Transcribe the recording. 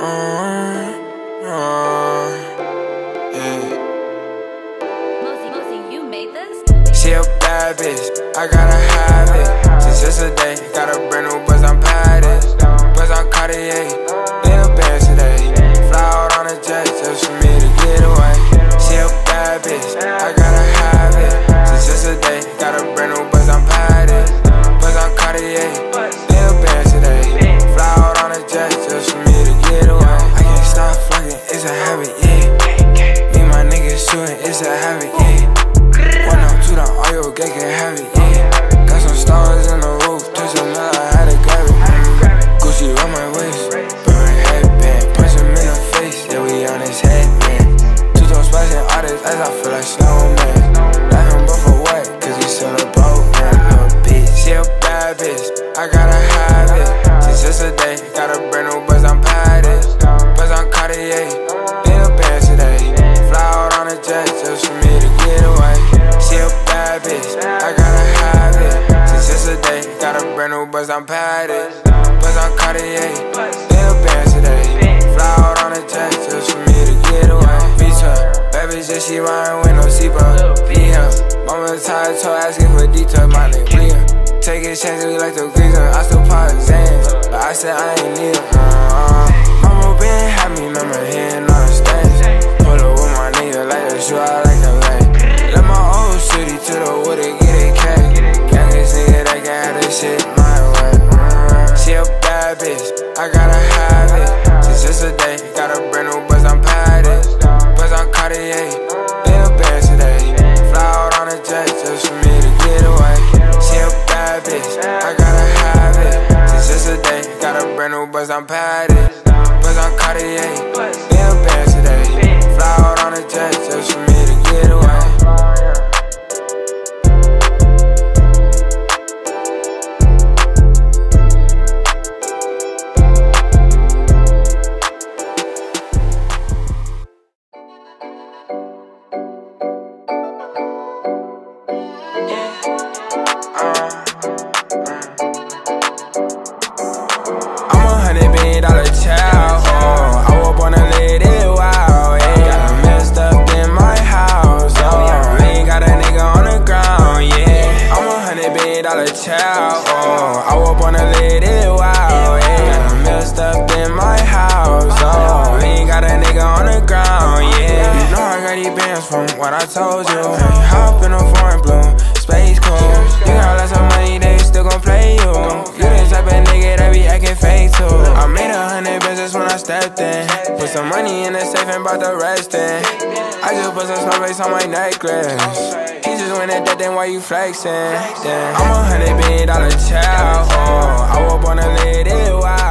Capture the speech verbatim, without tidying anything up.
She a bad bitch, I gotta have it. Since yesterday, got a brand new buzz, I'm padded. Buzz on Cartier, in a band today. Fly out on a jet just for me to get away. She a bad bitch, I gotta have it. Since yesterday, got a brand new buzz, I'm padded. Buzz on Cartier, in a band today. Fly out on a jet just for me to get away. I can't stop fucking, it's a habit, yeah. Me and my niggas shooting, it's a habit, yeah. One up to the oil, gang can have it, yeah. Got some stars in the roof, touch a mile, I had to grab it. Mm. Gucci on my waist, burn headband, punch him in the face, yeah, we on his headband. Two-tone splashing artists as I feel like snowman. Let him but for what? Cause he still a broke man, little bitch. She a bad bitch, I gotta have it. Since yesterday, got a brand new buzz, I'm padded. Buzz on Cartier, in a band today. Fly out on a jet just for me to get away. She a bad bitch, I gotta have it. Since yesterday, got a brand new buzz, I'm padded. Buzz on Cartier, in a band today. Fly out on a jet just for me to get away. V-twelve, bad bitch, yeah, she riding with no seatbelt. V-hell, mama tired, told asking for detail, my name Leah. Taking chances, we like to grease them, I still pop Zans. But I said I ain't need them, uh-uh. Mama been happy, remember hearing all the stains. Pull up with my nigga like a shoe, I like the lane. Let my old city to the wood and get it cake. Youngest nigga that can have this shit my way. Mm. She a bad bitch, I gotta have it. Since yesterday, got a brand new buzz, I'm padded. Buzz on Cartier, in a band today. Fly out on a jet just for me to get away. She a bad bitch, I gotta have it. Since yesterday, got a brand new buzz, I'm padded. Buzz on Cartier, in a band today. Fly out on a jet just for me to get away. What I told you, hey, hop in a foreign blue, space cool. You got lots of money, they still gon' play you. You the type of nigga that be acting fake too. I made a hundred business when I stepped in. Put some money in the safe and brought the rest in. I just put some snowflakes on my necklace. He just went at that, then why you flexing? Damn. I'm a hundred billion dollar child, oh, I was born to live it wild.